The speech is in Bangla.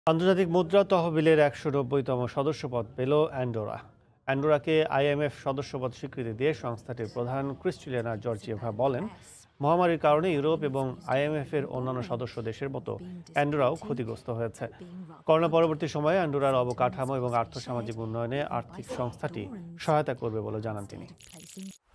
আন্তর্জাতিক মুদ্রা তহবিলের ১৯০তম সদস্যপদ পেল অ্যান্ডোরা। অ্যান্ডোরাকে আইএমএফ সদস্যপদ স্বীকৃতি দিয়ে সংস্থাটির প্রধান ক্রিস্টালিনা জর্জিয়েভা বলেন, মহামারীর কারণে ইউরোপ এবং আইএমএফ-এর অন্যান্য সদস্য দেশের মতো অ্যান্ডোরাও ক্ষতিগ্রস্ত হয়েছে। করোনা পরবর্তী সময়ে অ্যান্ডোরার অবকাঠামো এবং আর্থসামাজিক উন্নয়নে আর্থিক সংস্থাটি সহায়তা করবে বলে জানান তিনি।